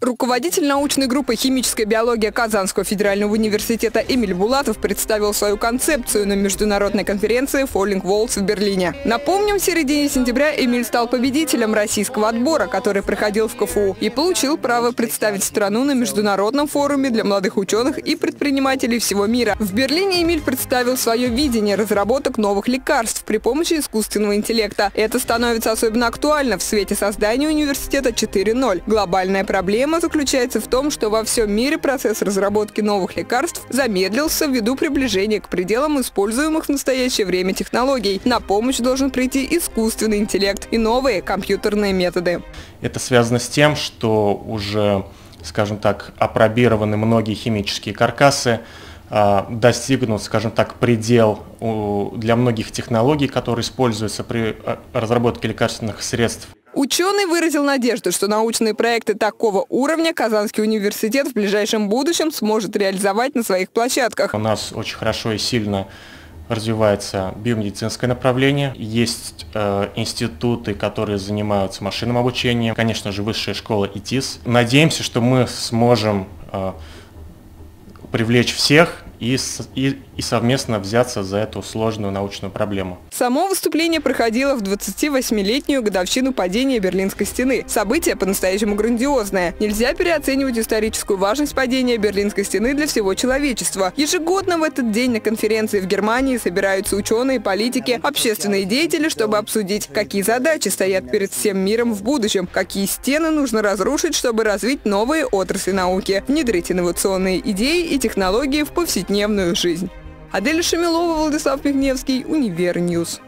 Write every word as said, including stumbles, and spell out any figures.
Руководитель научной группы «Химическая биология» Казанского федерального университета Эмиль Булатов представил свою концепцию на международной конференции Falling Walls в Берлине. Напомним, в середине сентября Эмиль стал победителем российского отбора, который проходил в ка эф у, и получил право представить страну на международном форуме для молодых ученых и предпринимателей всего мира. В Берлине Эмиль представил свое видение разработок новых лекарств при помощи искусственного интеллекта. Это становится особенно актуально в свете создания университета четыре ноль. Глобальная проблема заключается в том, что во всем мире процесс разработки новых лекарств замедлился ввиду приближения к пределам используемых в настоящее время технологий. На помощь должен прийти искусственный интеллект и новые компьютерные методы. Это связано с тем, что уже, скажем так, апробированы многие химические каркасы, достигнут, скажем так, предел для многих технологий, которые используются при разработке лекарственных средств. Ученый выразил надежду, что научные проекты такого уровня Казанский университет в ближайшем будущем сможет реализовать на своих площадках. У нас очень хорошо и сильно развивается биомедицинское направление. Есть э, институты, которые занимаются машинным обучением. Конечно же, высшая школа и ТИС. Надеемся, что мы сможем э, привлечь всех и, и, и совместно взяться за эту сложную научную проблему. Само выступление проходило в двадцативосьмилетнюю годовщину падения Берлинской стены. Событие по-настоящему грандиозное. Нельзя переоценивать историческую важность падения Берлинской стены для всего человечества. Ежегодно в этот день на конференции в Германии собираются ученые, политики, общественные деятели, чтобы обсудить, какие задачи стоят перед всем миром в будущем, какие стены нужно разрушить, чтобы развить новые отрасли науки, внедрить инновационные идеи и технологии в повседневную жизнь. Адель Шамилова, Владислав Михневский, Универньюз.